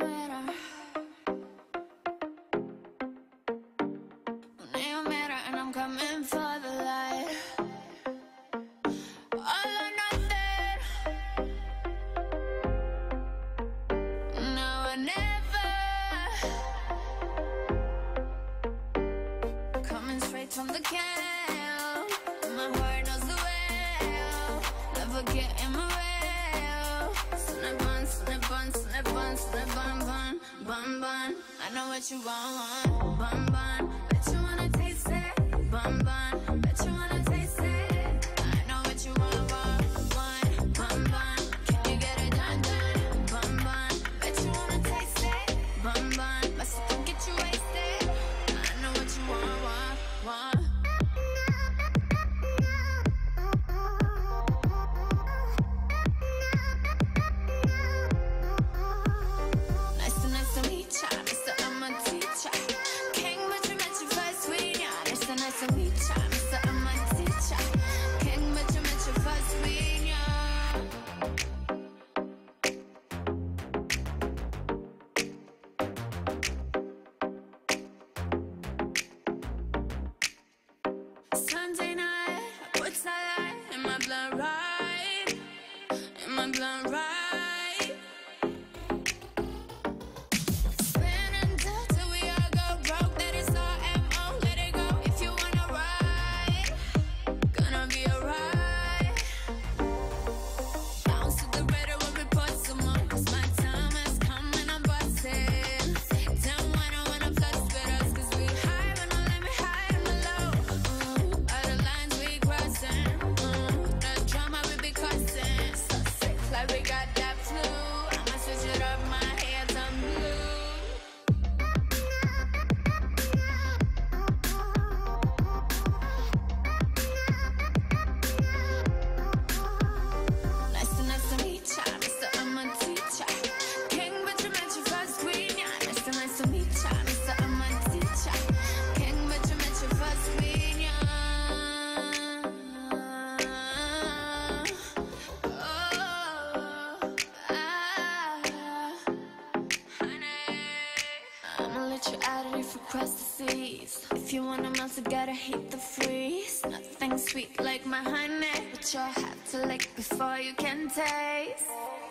matter. You matter, and I'm coming for the light. All or nothing. Now or never. Coming straight from the can. My heart knows the way. Never get in my way. Snap on, snap on, snap on, snap on, bun, bun, bun. I know what you want, bun, bun. Bet you wanna taste it, bun, bun. Bet you wanna taste it. I know what you want, bun, bun. Can you get it done, done, bun, bun. Bet you wanna taste it, bun, bun. My sister get you wasted. I know what you want. Nice to meet ya, Mr. I'm my teacher. King, but you met your first queen, yeah. Sunday night, what's that light? Am I blind right? Am I blind right? Across the seas. If you want a melt, you gotta hate the freeze. Nothing sweet like my honey, but you'll have to lick before you can taste.